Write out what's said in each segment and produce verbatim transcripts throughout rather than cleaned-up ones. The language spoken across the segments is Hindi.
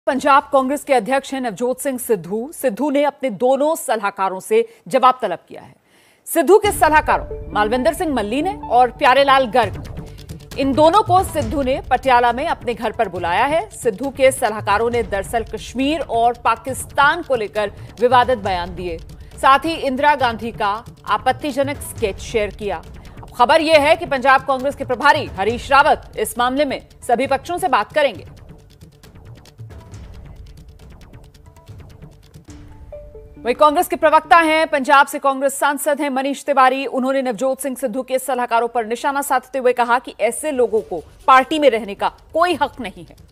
पंजाब कांग्रेस के अध्यक्ष हैं नवजोत सिंह सिद्धू। सिद्धू ने अपने दोनों सलाहकारों से जवाब तलब किया है। सिद्धू के सलाहकारों मालविंदर सिंह मल्ली ने और प्यारेलाल गर्ग, इन दोनों को सिद्धू ने पटियाला में अपने घर पर बुलाया है। सिद्धू के सलाहकारों ने दरअसल कश्मीर और पाकिस्तान को लेकर विवादित बयान दिए, साथ ही इंदिरा गांधी का आपत्तिजनक स्केच शेयर किया। अब खबर यह है कि पंजाब कांग्रेस के प्रभारी हरीश रावत इस मामले में सभी पक्षों से बात करेंगे। वहीं कांग्रेस के प्रवक्ता हैं, पंजाब से कांग्रेस सांसद हैं मनीष तिवारी। उन्होंने नवजोत सिंह सिद्धू के सलाहकारों पर निशाना साधते हुए कहा कि ऐसे लोगों को पार्टी में रहने का कोई हक नहीं है।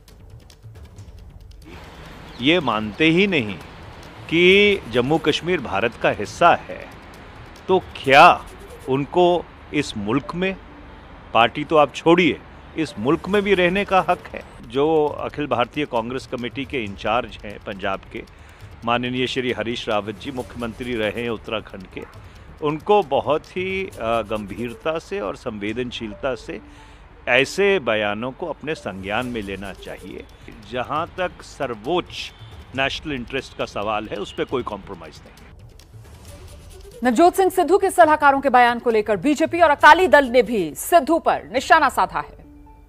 ये मानते ही नहीं कि जम्मू कश्मीर भारत का हिस्सा है, तो क्या उनको इस मुल्क में, पार्टी तो आप छोड़िए, इस मुल्क में भी रहने का हक है? जो अखिल भारतीय कांग्रेस कमेटी के इंचार्ज हैं पंजाब के, माननीय श्री हरीश रावत जी मुख्यमंत्री रहे हैं उत्तराखंड के, उनको बहुत ही गंभीरता से और संवेदनशीलता से ऐसे बयानों को अपने संज्ञान में लेना चाहिए। जहां तक सर्वोच्च नेशनल इंटरेस्ट का सवाल है, उस पर कोई कॉम्प्रोमाइज नहीं है। नवजोत सिंह सिद्धू के सलाहकारों के बयान को लेकर बीजेपी और अकाली दल ने भी सिद्धू पर निशाना साधा है।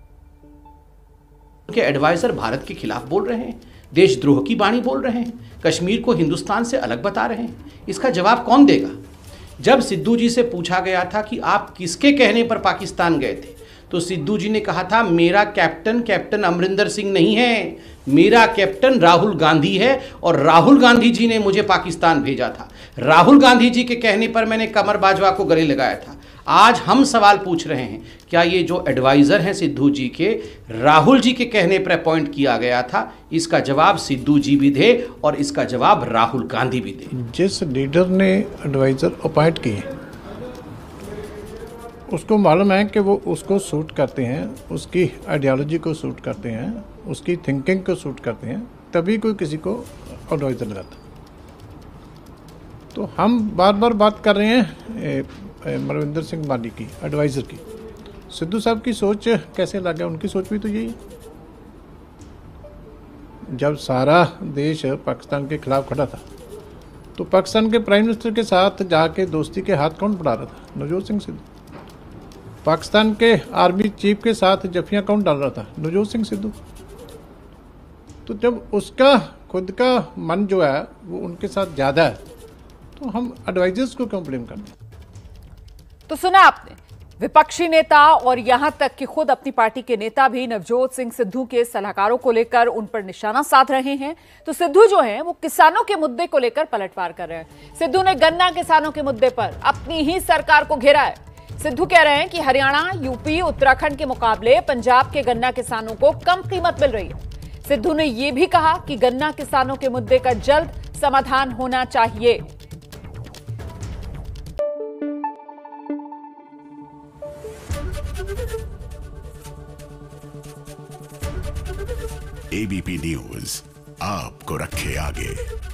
उनके एडवाइजर भारत के खिलाफ बोल रहे हैं, देशद्रोह की बाणी बोल रहे हैं, कश्मीर को हिंदुस्तान से अलग बता रहे हैं। इसका जवाब कौन देगा? जब सिद्धू जी से पूछा गया था कि आप किसके कहने पर पाकिस्तान गए थे, तो सिद्धू जी ने कहा था मेरा कैप्टन कैप्टन अमरिंदर सिंह नहीं है, मेरा कैप्टन राहुल गांधी है और राहुल गांधी जी ने मुझे पाकिस्तान भेजा था। राहुल गांधी जी के कहने पर मैंने कमर बाजवा को गले लगाया था। आज हम सवाल पूछ रहे हैं, क्या ये जो एडवाइजर हैं सिद्धू जी के, राहुल जी के कहने पर अपॉइंट किया गया था? इसका जवाब सिद्धू जी भी दे और इसका जवाब राहुल गांधी भी दे। जिस लीडर ने एडवाइजर अपॉइंट किए, उसको मालूम है कि वो उसको सूट करते हैं, उसकी आइडियोलॉजी को सूट करते हैं, उसकी थिंकिंग को सूट करते हैं, तभी कोई किसी को एडवाइजर लगाता। तो हम बार बार बात कर रहे हैं मालविंदर सिंह मल्ली की, एडवाइज़र की। सिद्धू साहब की सोच कैसे लग गया? उनकी सोच भी तो यही है। जब सारा देश पाकिस्तान के खिलाफ खड़ा था, तो पाकिस्तान के प्राइम मिनिस्टर के साथ जाके दोस्ती के हाथ कौन बढ़ा रहा था? नवजोत सिंह सिद्धू। पाकिस्तान के आर्मी चीफ के साथ जफियाँ कौन डाल रहा था? नवजोत सिंह सिद्धू। तो जब उसका खुद का मन जो है वो उनके साथ ज़्यादा है, तो हम एडवाइजर्स को क्यों ब्लेम करते हैं? तो सुना आपने, विपक्षी नेता और यहां तक कि खुद अपनी पार्टी के नेता भी नवजोत सिंह सिद्धू के सलाहकारों को लेकर उन पर निशाना साध रहे हैं। तो सिद्धू जो हैं वो किसानों के मुद्दे को लेकर पलटवार कर रहे हैं। सिद्धू ने गन्ना किसानों के मुद्दे पर अपनी ही सरकार को घेरा है। सिद्धू कह रहे हैं कि हरियाणा, यूपी, उत्तराखंड के मुकाबले पंजाब के गन्ना किसानों को कम कीमत मिल रही है। सिद्धू ने यह भी कहा कि गन्ना किसानों के मुद्दे का जल्द समाधान होना चाहिए। एबीपी न्यूज आपको रखे आगे।